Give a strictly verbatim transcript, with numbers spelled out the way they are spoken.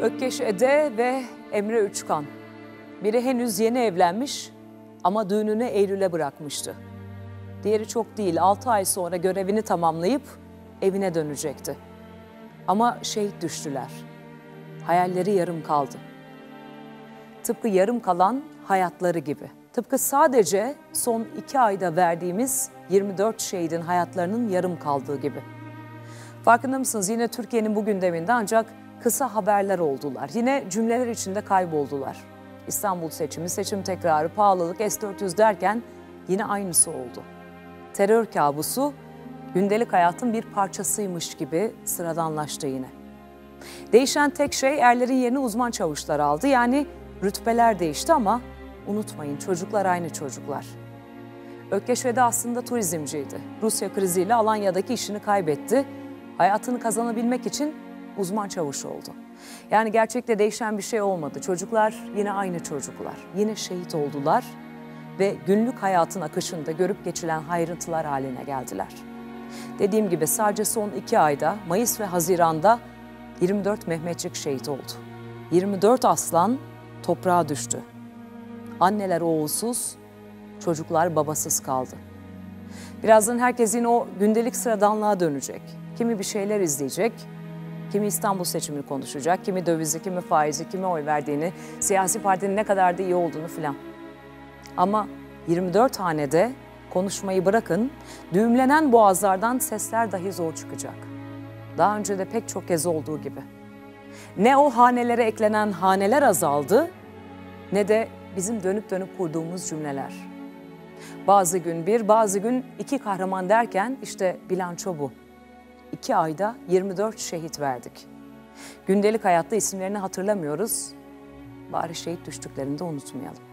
Ökkeş Ede ve Emre Üçkan. Biri henüz yeni evlenmiş ama düğününü Eylül'e bırakmıştı. Diğeri çok değil, altı ay sonra görevini tamamlayıp evine dönecekti. Ama şehit düştüler. Hayalleri yarım kaldı. Tıpkı yarım kalan hayatları gibi. Tıpkı sadece son iki ayda verdiğimiz yirmi dört şehidin hayatlarının yarım kaldığı gibi. Farkında mısınız? Yine Türkiye'nin bu gündeminde ancak kısa haberler oldular. Yine cümleler içinde kayboldular. İstanbul seçimi, seçim tekrarı, pahalılık, S dört yüz derken yine aynısı oldu. Terör kabusu gündelik hayatın bir parçasıymış gibi sıradanlaştı yine. Değişen tek şey erlerin yerini uzman çavuşlar aldı. Yani rütbeler değişti ama unutmayın, çocuklar aynı çocuklar. Ökkeş Ede aslında turizmciydi. Rusya kriziyle Alanya'daki işini kaybetti. Hayatını kazanabilmek için uzman çavuş oldu. Yani gerçekte değişen bir şey olmadı. Çocuklar yine aynı çocuklar. Yine şehit oldular ve günlük hayatın akışında görüp geçilen ayrıntılar haline geldiler. Dediğim gibi sadece son iki ayda, Mayıs ve Haziran'da yirmi dört Mehmetçik şehit oldu. yirmi dört aslan toprağa düştü. Anneler oğulsuz, çocuklar babasız kaldı. Birazdan herkes yine o gündelik sıradanlığa dönecek. Kimi bir şeyler izleyecek, kimi İstanbul seçimini konuşacak, kimi dövizi, kimi faizi, kime oy verdiğini, siyasi partinin ne kadar da iyi olduğunu filan. Ama yirmi dört hanede konuşmayı bırakın, düğümlenen boğazlardan sesler dahi zor çıkacak. Daha önce de pek çok kez olduğu gibi. Ne o hanelere eklenen haneler azaldı, ne de bizim dönüp dönüp kurduğumuz cümleler. Bazı gün bir, bazı gün iki kahraman derken işte bilanço bu. İki ayda yirmi dört şehit verdik. Gündelik hayatta isimlerini hatırlamıyoruz. Bari şehit düştüklerini de unutmayalım.